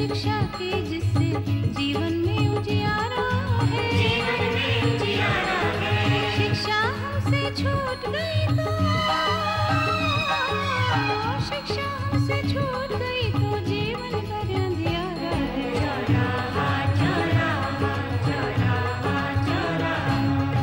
शिक्षा की जिससे जीवन में उजियारा है, जीवन में उजियारा है। शिक्षा हमसे छूट गई तो, शिक्षा हमसे छूट गई तो जीवन भर अंधियारा है। चौराहा चौराहा चौराहा चौराहा।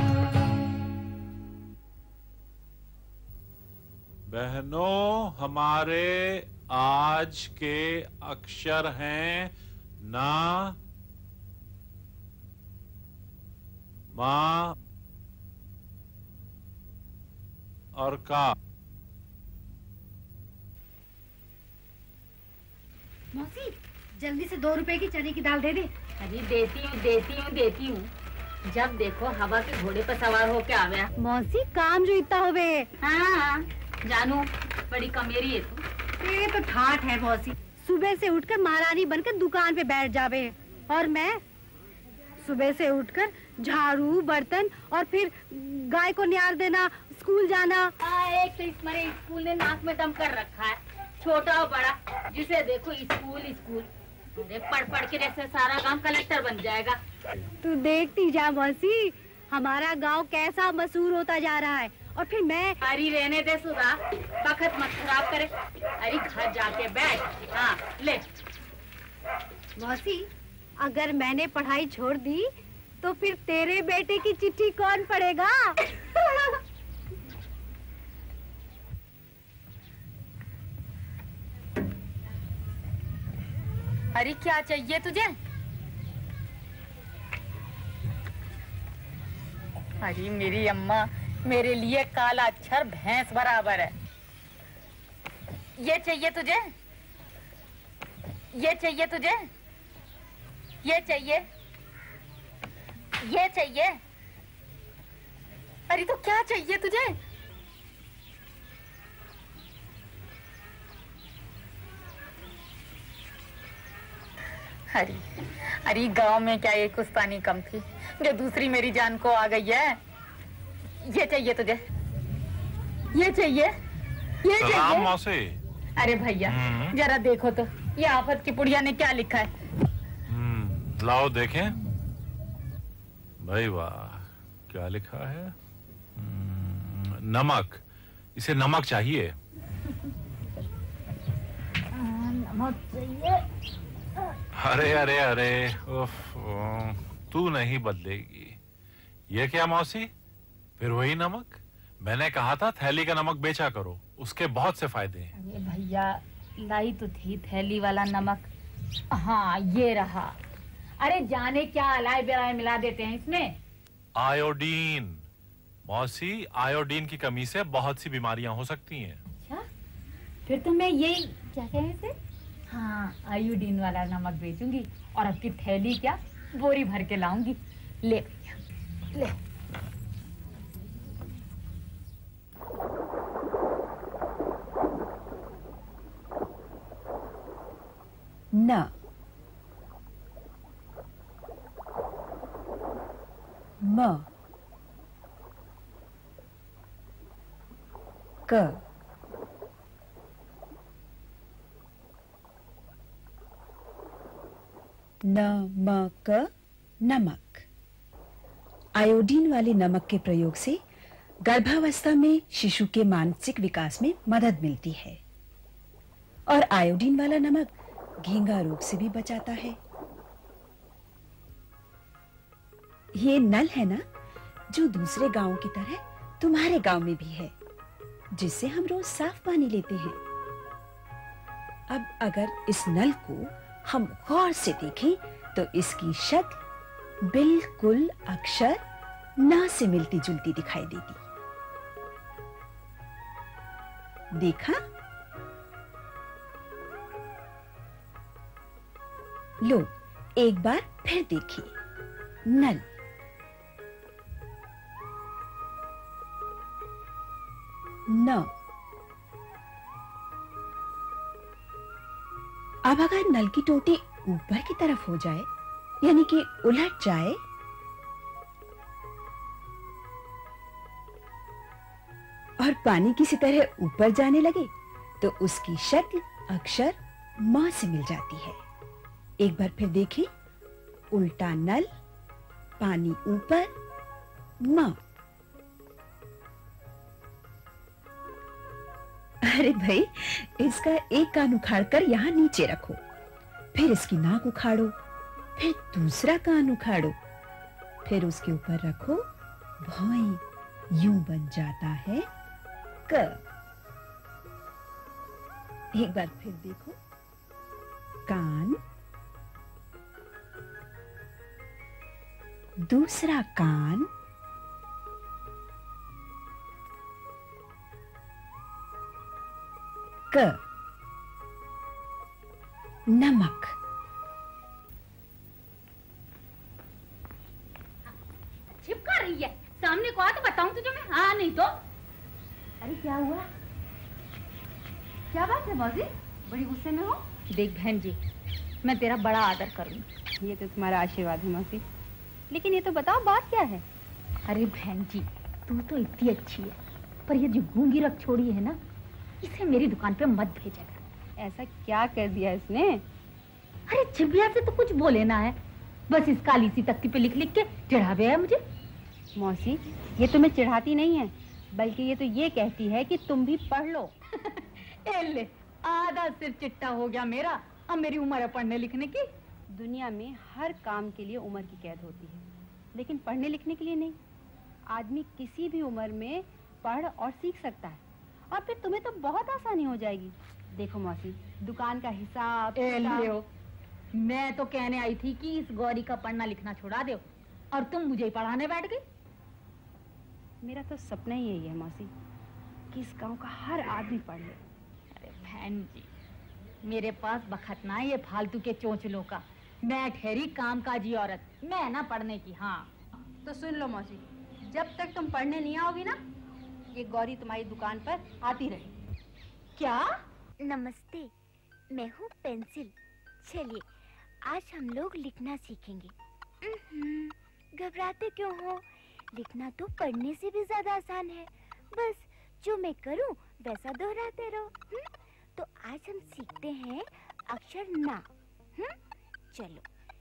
बहनों, हमारे आज के अक्षर हैं ना, मा और का। मौसी, जल्दी से 2 रुपए की चने की दाल दे दे। अरे देती हूँ। जब देखो हवा के घोड़े पर सवार होके आवे। मौसी, काम जो इतना होवे। हाँ, जानू बड़ी कमेरी है तू। ये तो ठाठ है मौसी। सुबह से उठकर महारानी बनकर दुकान पे बैठ जावे, और मैं सुबह से उठकर झाड़ू बर्तन और फिर गाय को न्यार देना, स्कूल जाना। एक तो इसमें स्कूल ने नाक में दम कर रखा है, छोटा और बड़ा, जिसे देखो स्कूल स्कूल। अरे पढ़ के जैसे सारा गांव कलेक्टर बन जाएगा। तू देखती जा मौसी, हमारा गांव कैसा मशहूर होता जा रहा है। और फिर मैं अरे रहने दे सुधा, वक्त मत खराब करे। अरे घर जाके बैठ। हाँ ले। मौसी, अगर मैंने पढ़ाई छोड़ दी तो फिर तेरे बेटे की चिट्ठी कौन पढ़ेगा? अरे क्या चाहिए तुझे? अरे मेरी अम्मा, मेरे लिए काला अक्षर भैंस बराबर है। ये चाहिए तुझे? ये चाहिए तुझे? ये चाहिए? ये चाहिए? अरे तो क्या चाहिए तुझे? अरे गांव में क्या एक उस्तानी कम थी जो दूसरी मेरी जान को आ गई है। ये चाहिए तुझे? ये चाहिए? ये चाहिए? मौसी। अरे भैया जरा देखो तो, ये आफत की पुड़िया ने क्या लिखा है। लाओ देखें। भाई वाह, क्या लिखा है? नमक। इसे नमक चाहिए। नमक चाहिए। अरे अरे अरे, उफ, तू नहीं बदलेगी। ये क्या मौसी, फिर वही नमक? मैंने कहा था थैली का नमक बेचा करो, उसके बहुत से फायदे हैं। अरे भैया, लाई तो थी थैली वाला नमक। हाँ ये रहा। अरे जाने क्या अलाय बेलाय मिला देते हैं इसमें। आयोडीन। मौसी, आयोडीन की कमी से बहुत सी बीमारियां हो सकती हैं। अच्छा, फिर तो मैं यही क्या कहें इसे, हाँ आयोडीन वाला नमक बेचूंगी और आपकी थैली क्या बोरी भर के लाऊंगी। ले भैया ले। न, म, क, न, म, क, नमक। आयोडीन वाले नमक के प्रयोग से गर्भावस्था में शिशु के मानसिक विकास में मदद मिलती है और आयोडीन वाला नमक घेंगा रोग से भी बचाता है। ये नल है ना, जो दूसरे गांवों की तरह तुम्हारे गांव में भी है, जिससे हम रोज साफ पानी लेते हैं। अब अगर इस नल को हम गौर से देखें तो इसकी शक्ल बिल्कुल अक्षर न से मिलती जुलती दिखाई देगी। देखा? लो एक बार फिर देखिए। नल, न। अब अगर नल की टोटी ऊपर की तरफ हो जाए, यानी कि उलट जाए, और पानी किसी तरह ऊपर जाने लगे, तो उसकी शक्ल अक्षर म से मिल जाती है। एक बार फिर देखें। उल्टा नल, पानी ऊपर, माँ। अरे भाई, इसका एक कान उखाड़कर यहाँ नीचे रखो, फिर इसकी नाक उखाड़ो, फिर दूसरा कान उखाड़ो, फिर उसके ऊपर रखो, भौं। यूं बन जाता है क। एक बार फिर देखो। कान, दूसरा कान, क। नमक। छिपका रही है, सामने को आ तो बताऊं तुझे मैं। हाँ नहीं तो। अरे क्या हुआ? क्या बात है मौसी, बड़ी गुस्से में हो? देख बहन जी, मैं तेरा बड़ा आदर करूंगी। ये तो तुम्हारा आशीर्वाद है मौसी, लेकिन ये तो बताओ बात क्या है? अरे बहन जी, तू तो इतनी अच्छी है, पर ये जो गूंगी रख छोड़ी है ना, इसे मेरी दुकान पे मत भेजेगा। ऐसा क्या कर दिया इसने? अरे चिबिया से तो कुछ बोले ना है, बस इस काली सी तख्ती पे लिख लिख के चढ़ावे है मुझे। मौसी, ये तुम्हें चिढ़ाती नहीं है, बल्कि ये तो ये कहती है कि तुम भी पढ़ लो। ले, आधा सिर चिट्टा हो गया मेरा। अब मेरी उम्र है पढ़ने लिखने की। दुनिया में हर काम के लिए उम्र की कैद होती है, लेकिन पढ़ने लिखने के लिए नहीं। आदमी किसी भी उम्र में पढ़ और सीख सकता है, और फिर तुम्हें तो बहुत आसानी हो जाएगी। देखो मौसी, दुकान का हिसाब मैं तो कहने आई थी कि इस गौरी का पढ़ना लिखना छुड़ा दो, और तुम मुझे ही पढ़ाने बैठ गई। मेरा तो सपना ही यही है मौसी, कि इस गांव का हर आदमी पढ़ ले। अरे बहन जी, मेरे पास बखत ना ये फालतू के चोंचलों का। मैं ठहरी कामकाजी औरत, मैं ना पढ़ने की। हाँ तो सुन लो मौसी, जब तक तुम पढ़ने नहीं आओगी ना, ये गौरी तुम्हारी दुकान पर आती रहे। क्या? नमस्ते, मैं हूँ पेंसिल। चलिए आज हम लोग लिखना सीखेंगे। घबराते क्यों हो? लिखना तो पढ़ने से भी ज्यादा आसान है। बस जो मैं करूँ वैसा दोहराते रहो। तो आज हम सीखते हैं अक्षर ना। चलो,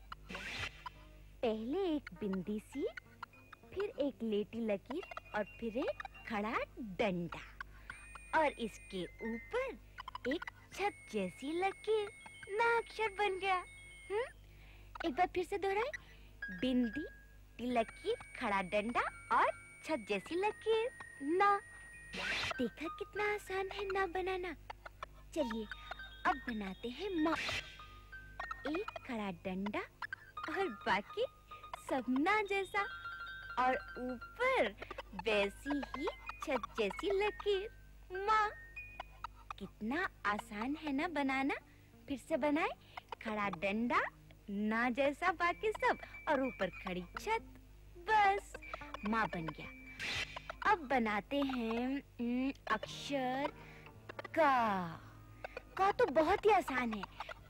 पहले एक बिंदी सी, फिर एक लेटी लकीर और फिर एक खड़ा डंडा, और इसके ऊपर एक छत जैसी लकीर। ना अक्षर बन गया। एक बार फिर से दोहराए। बिंदी, लकीर, खड़ा डंडा और छत जैसी लकीर, ना। देखा कितना आसान है ना बनाना। चलिए अब बनाते हैं माँ। एक खड़ा डंडा और बाकी सब ना जैसा, और ऊपर वैसी ही छत जैसी लकीर, माँ। कितना आसान है ना बनाना। फिर से बनाए। खड़ा डंडा, ना जैसा बाकी सब, और ऊपर खड़ी छत, बस माँ बन गया। अब बनाते हैं अक्षर का। का तो बहुत ही आसान है।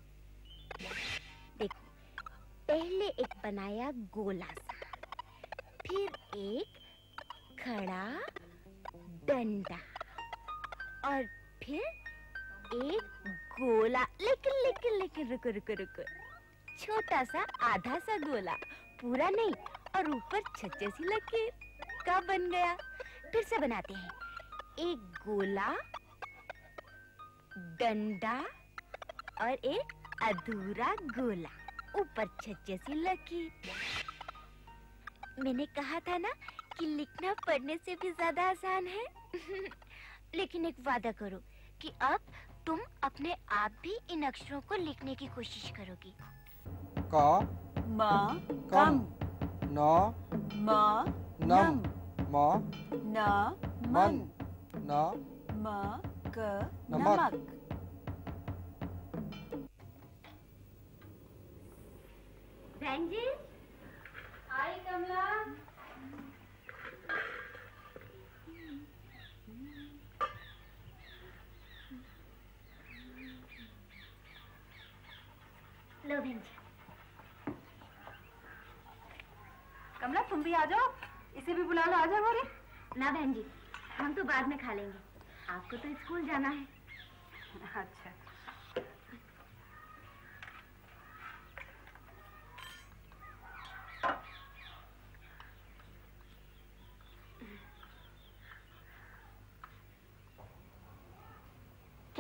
देखो, पहले एक बनाया गोला सा, फिर एक खड़ा डंडा, और फिर एक गोला। लेकिन रुको, छोटा सा आधा सा गोला, पूरा नहीं, और ऊपर छत जैसी लकीर। का बन गया। फिर से बनाते हैं। एक गोला, डंडा और एक अधूरा गोला, ऊपर छत जैसी लकीर। मैंने कहा था ना कि लिखना पढ़ने से भी ज्यादा आसान है। लेकिन एक वादा करो कि अब तुम अपने आप भी इन अक्षरों को लिखने की कोशिश करोगी। क, मा, कम, न, मा, नम, म, ना, मन, न, मा, क, नमक। बहन जी, आई कमला। लो बहन जी। कमला तुम भी आ जाओ, इसे भी बुला लो। आ जाओ गोरी। ना बहन जी, हम तो बाद में खा लेंगे, आपको तो स्कूल जाना है। अच्छा।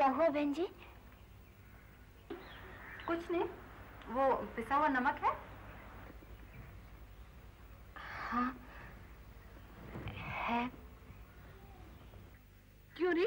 क्या हुआ बहन जी? कुछ नहीं, वो पिसा हुआ नमक है? हाँ है। क्यों नहीं?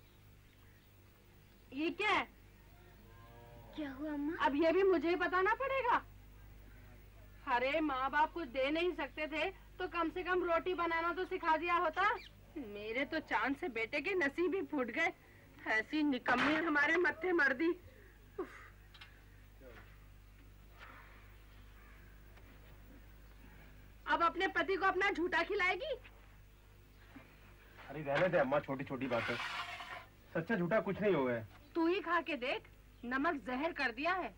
ये क्या है? क्या हुआ अम्मा? अब ये भी मुझे ही बताना पड़ेगा। अरे माँ बाप कुछ दे नहीं सकते थे तो कम से कम रोटी बनाना तो सिखा दिया होता। मेरे तो चांद से बेटे के नसीब ही फूट गए। ऐसी निकम्मी हमारे मत्थे मर दी। अब अपने पति को अपना झूठा खिलाएगी? अरे रहने दे अम्मा, छोटी छोटी बातें। सच्चा झूठा कुछ नहीं हुआ है। तू ही खा के देख, नमक जहर कर दिया है।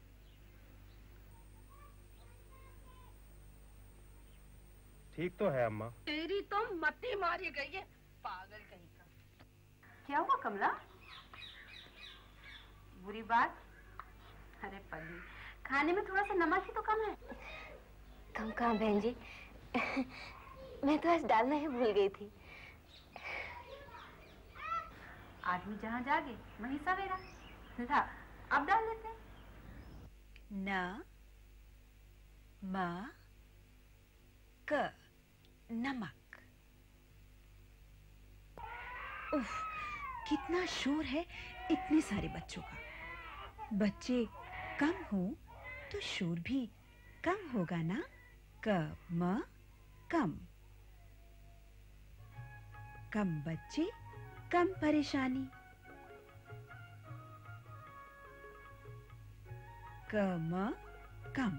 ठीक तो है अम्मा। तेरी तो मत्ती मारी गई है, पागल कहीं का। क्या हुआ कमला? बुरी बात? अरे पल्ली, खाने में थोड़ा सा नमक ही तो कम है। कम कहाँ बहन जी, मैं तो आज डालना ही भूल गई थी। आदमी जहाँ जागे वहीं सवेरा। ला, अब डाल लेते हैं। न म क नमक। उफ, कितना शोर है इतने सारे बच्चों का। बच्चे कम हो तो शोर भी कम होगा ना। क म कम। कम बच्चे कम परेशानी। क म कम।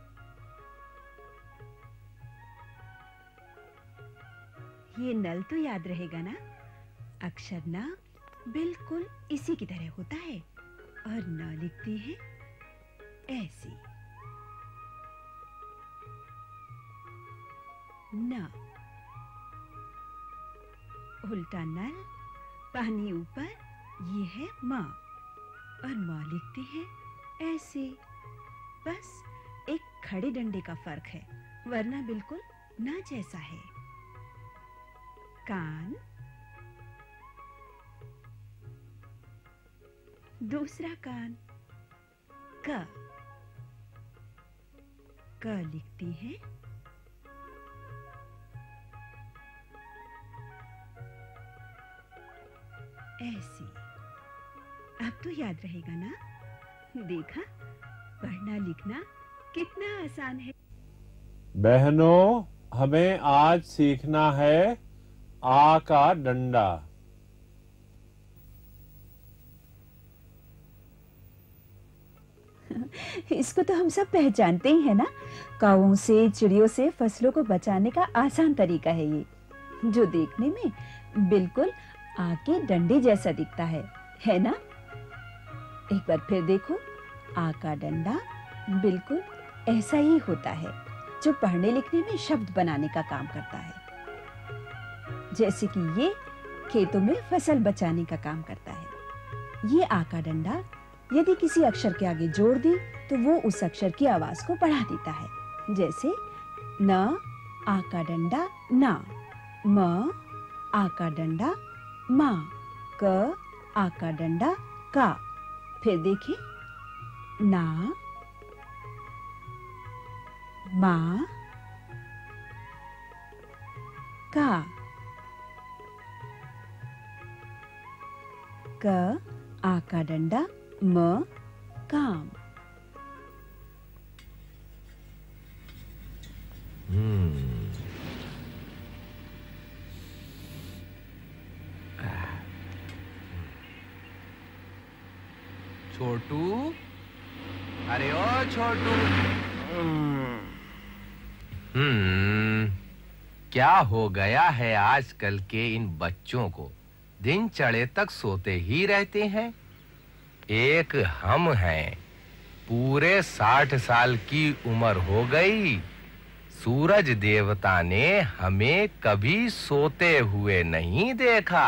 ये नल तो याद रहेगा ना। अक्षर न बिल्कुल इसी की तरह होता है और न लिखते हैं ऐसी। न उल्टा नल, पानी ऊपर, ये है माँ और माँ लिखते हैं ऐसे। बस एक खड़े डंडे का फर्क है, वरना बिल्कुल ना जैसा है। कान, दूसरा कान। क लिखते हैं ऐसी। अब तो याद रहेगा ना। देखा, पढ़ना लिखना कितना आसान है। बहनों, हमें आज सीखना है आ का डंडा। इसको तो हम सब पहचानते ही है ना। कावों से, चिड़ियों से फसलों को बचाने का आसान तरीका है ये, जो देखने में बिल्कुल आ के डंडे जैसा दिखता है ना। एक बार फिर देखो, आ का डंडा बिल्कुल ऐसा ही होता है, जो पढ़ने लिखने में शब्द बनाने का काम करता है। जैसे कि ये खेतों में फसल बचाने का काम करता है। ये आ का डंडा यदि किसी अक्षर के आगे जोड़ दी तो वो उस अक्षर की आवाज को बढ़ा देता है। जैसे न आ का डंडा ना, म आ का डंडा मा, क आ का डंडा का। फिर देखिए, ना, मा, का, क आ का डंडा म, काम। छोटू, अरे ओ छोटू। क्या हो गया है आजकल के इन बच्चों को? दिन चढ़े तक सोते ही रहते हैं। एक हम हैं, पूरे 60 साल की उम्र हो गई। सूरज देवता ने हमें कभी सोते हुए नहीं देखा।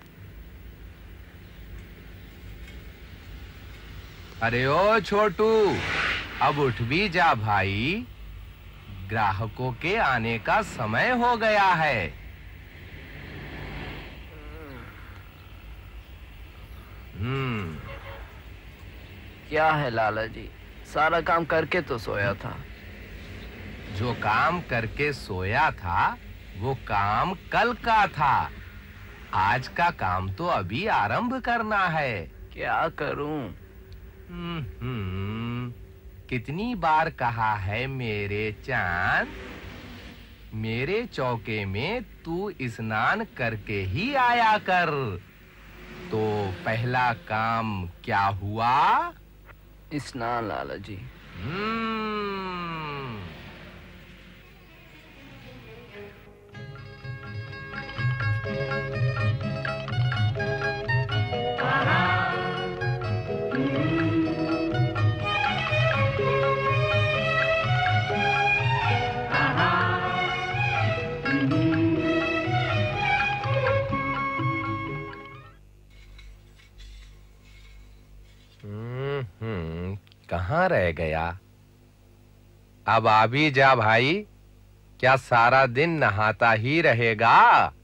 अरे ओ छोटू, अब उठ भी जा भाई, ग्राहकों के आने का समय हो गया है। क्या है लाला जी, सारा काम करके तो सोया था। जो काम करके सोया था वो काम कल का था। आज का काम तो अभी आरंभ करना है। क्या करूं? कितनी बार कहा है मेरे चांद, मेरे चौके में तू स्नान करके ही आया कर। तो पहला काम क्या हुआ? स्नान लाला जी। कहाँ रह गया? अब आ भी जा भाई। क्या सारा दिन नहाता ही रहेगा?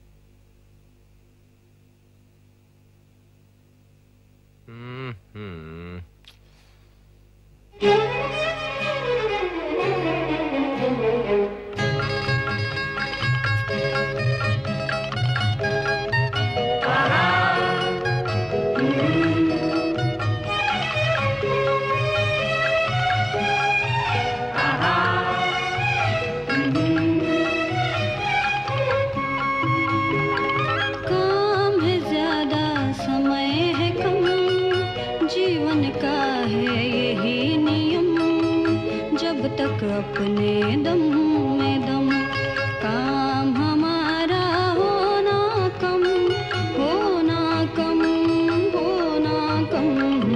अपने दम में दम, काम हमारा होना कम, होना कम, होना कम।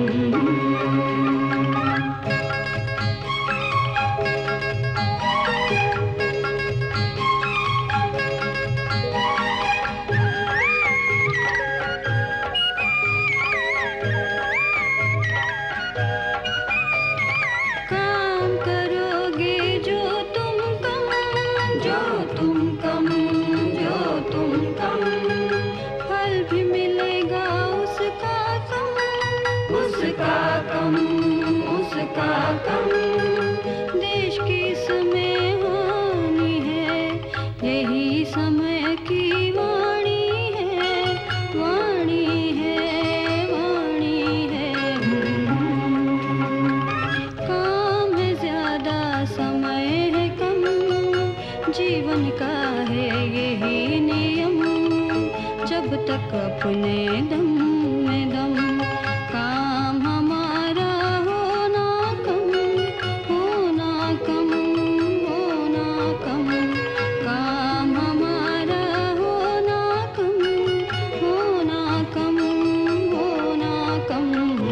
देश की समय हानि है, यही समय की वाणी है, वाणी है, वाणी है। काम है ज्यादा, समय है कम, जीवन का है यही नियम, जब तक अपने दम में दम, काम हमारा होना कम, होना कम, होना कम, काम हमारा होना कम, होना कम, होना कम।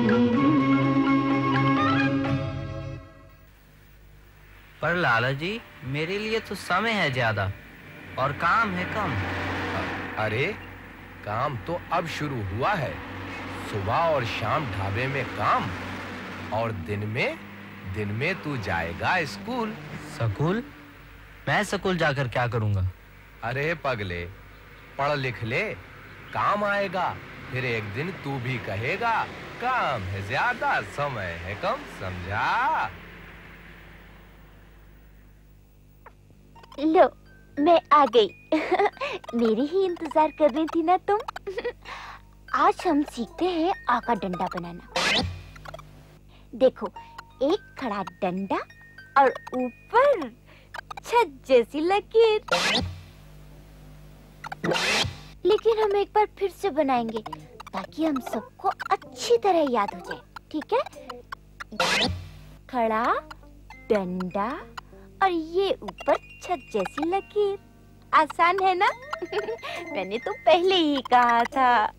पर लाला जी, मेरे लिए तो समय है ज्यादा और काम है कम। अरे काम तो अब शुरू हुआ है। सुबह और शाम ढाबे में काम, और दिन में तू जाएगा स्कूल। स्कूल? मैं स्कूल जाकर क्या करूंगा? अरे पगले, पढ़ लिख ले, काम आएगा। फिर एक दिन तू भी कहेगा काम है ज्यादा, समय है कम। समझा? लो, मैं आ गई। मेरी ही इंतजार कर रही थी ना तुम? आज हम सीखते हैं आका डंडा बनाना। देखो, एक खड़ा डंडा और ऊपर छत जैसी लकीर। लेकिन हम एक बार फिर से बनाएंगे ताकि हम सबको अच्छी तरह याद हो जाए, ठीक है? खड़ा डंडा और ये ऊपर छत जैसी लकीर। आसान है ना? मैंने तो पहले ही कहा था।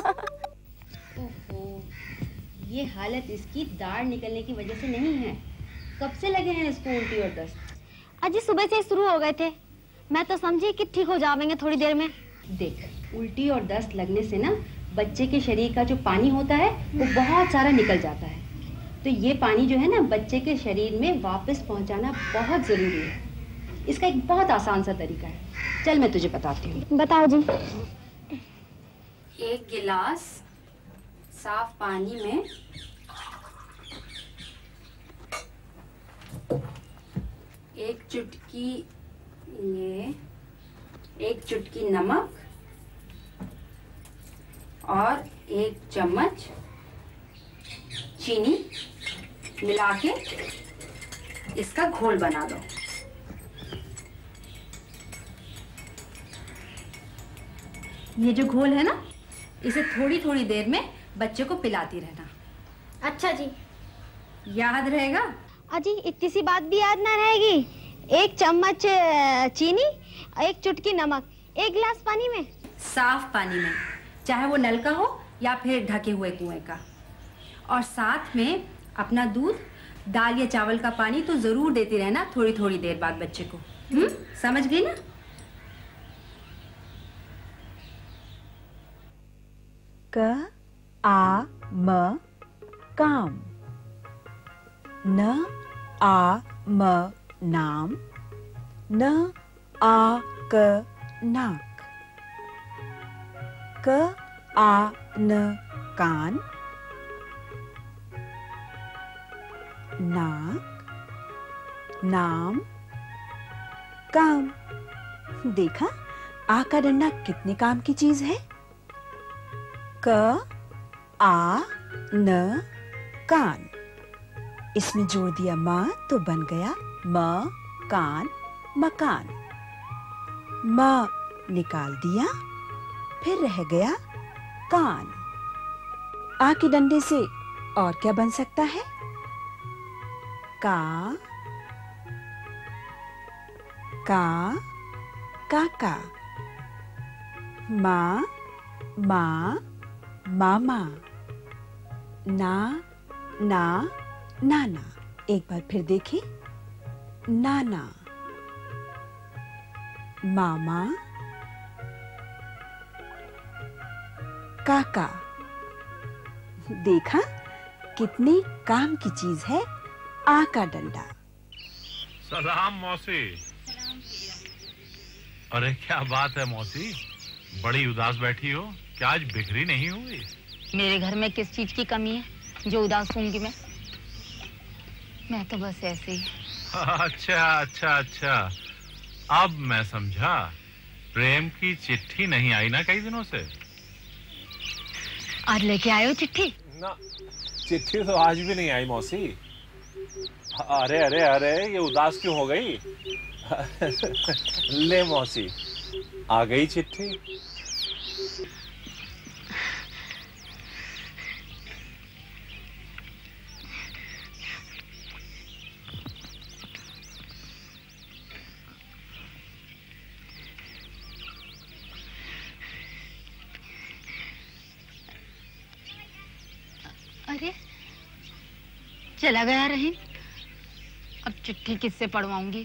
ये हालत इसकी दाढ़ निकलने की वजह से नहीं है। कब से लगे हैं इसको उल्टी और दस्त? अजी सुबह से शुरू हो गए थे। मैं तो समझी कि ठीक हो जाएंगे थोड़ी देर में। देख, उल्टी और दस्त लगने से ना बच्चे के शरीर का जो पानी होता है वो बहुत सारा निकल जाता है। तो ये पानी जो है ना बच्चे के शरीर में वापस पहुंचाना बहुत जरूरी है। इसका एक बहुत आसान सा तरीका है। चल मैं तुझे बताती हूँ। बताओ जी। एक गिलास साफ पानी में एक चुटकी नमक और 1 चम्मच चीनी मिला के इसका घोल बना लो। ये जो घोल है ना, इसे थोड़ी थोड़ी देर में बच्चे को पिलाती रहना। अच्छा जी। याद रहेगा? अजी इतनी सी बात भी याद ना रहेगी। 1 चम्मच चीनी, 1 चुटकी नमक, 1 गिलास पानी में, साफ पानी में, चाहे वो नल का हो या फिर ढके हुए कुएं का। और साथ में अपना दूध, दाल या चावल का पानी तो जरूर देती रहना थोड़ी थोड़ी देर बाद बच्चे को। समझ गई ना? क आ म काम, न आ म नाम, न आ क नाक, क आ न कान, नाक, नाम, काम। देखा आ का डंडा कितने काम की चीज है। क आ न कान, इसमें जोड़ दिया म तो बन गया म कान मकान। म निकाल दिया, फिर रह गया कान। आ के डंडे से और क्या बन सकता है? का काका, माँ मामा, नाना। एक बार फिर देखें, नाना, मामा, काका। देखा कितने काम की चीज है आ का डंडा। सलाम मौसी। अरे क्या बात है मौसी, बड़ी उदास बैठी हो, क्या आज बिखरी नहीं हुई? मेरे घर में किस चीज की कमी है जो उदास होंगी मैं तो बस ऐसे ही। अच्छा, अब मैं समझा। प्रेम की चिट्ठी नहीं आई ना कई दिनों से? आज लेके आए हो चिट्ठी? ना, चिट्ठी तो आज भी नहीं आई मौसी। अरे ये उदास क्यों हो गई? ले मौसी, आ गई चिट्ठी। अरे चला गया रहीम, अब चिट्ठी किससे पढ़वाऊंगी?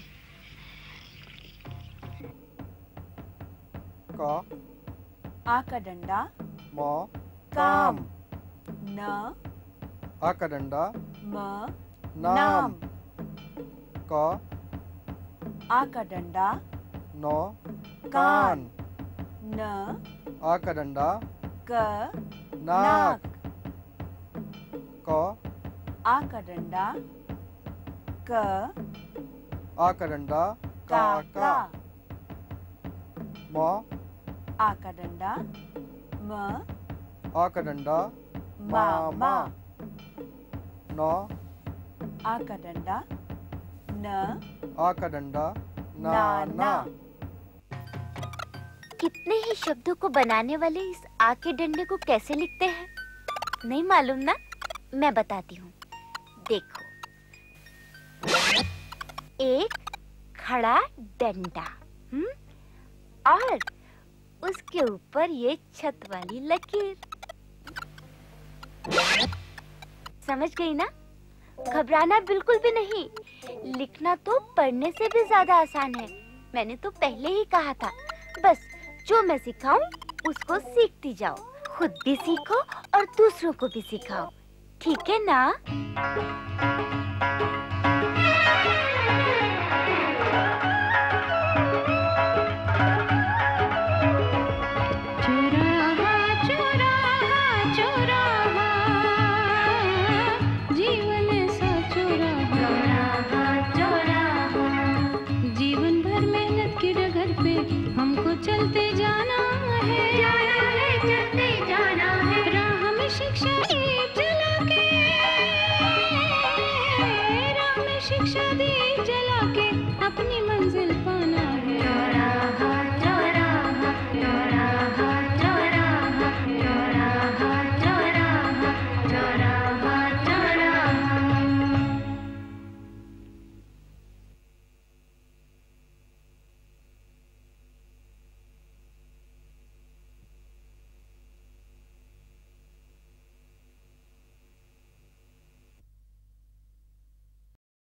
आ का डंडा म काम, न आ का डंडा म नाम, क आ का डंडा नो कान, न आ का डंडा क नाक, क आ का डंडा क आ का डंडा काका, म आ का डंडा म आ का डंडा मामा, न आ का डंडा न आ का डंडा नाना। कितने ही शब्दों को बनाने वाले इस आ के डंडे को कैसे लिखते हैं नहीं मालूम ना? मैं बताती हूँ, देखो। एक खड़ा डंडा, और उसके ऊपर ये छत वाली लकीर। समझ गई ना? घबराना बिल्कुल भी नहीं। लिखना तो पढ़ने से भी ज्यादा आसान है। मैंने तो पहले ही कहा था। बस जो मैं सिखाऊं उसको सीखती जाओ। खुद भी सीखो और दूसरों को भी सिखाओ। ठीक है ना? चुराहा चुराहा चुराहा चलते जाना है, चलते जाना है। राह में शिक्षा दीप जला के, राह में शिक्षा दीप जला के अपनी